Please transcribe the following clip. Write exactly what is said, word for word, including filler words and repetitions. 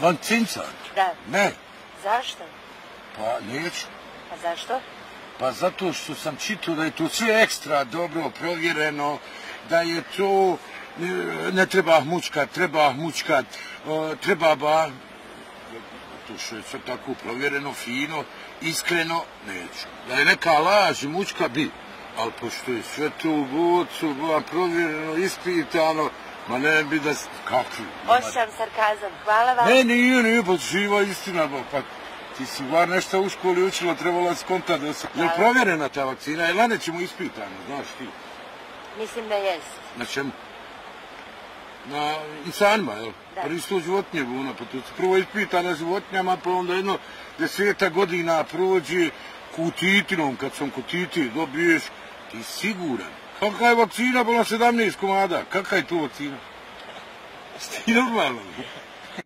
Vancinca? Da. Ne. Zašto? Pa neću. A zašto? Pa zato što sam čitao da je to sve ekstra dobro provjereno, da je to, ne treba mučkat, treba mučkat, treba ba, to što je sve tako provjereno, fino, iskreno, neću. Da je neka laž i mučka bi, ali pošto je sve to u bocu, provjereno, ispitano, ma ne bi da, kakvi. Osjećam sarkazam, hvala vam. Ne, nije, nije, pa živa istina, pa ti si bar nešto u školi učila, trebala skonta da se... Je provjerena ta vakcina, je li nećemo ispitano, znaš ti? Mislim da jest. Na čemu? Na insanima, jel? Da. Pa nisu to životinje, Buna, pa to se prvo ispita na životinjama, pa onda jedno deseta godina prođe kutitinom, kad sam kutiti dobiješ, ti siguran. Kakva je vakcina, bila sedamnaest komada, kakva je to vakcina? Sti normalno?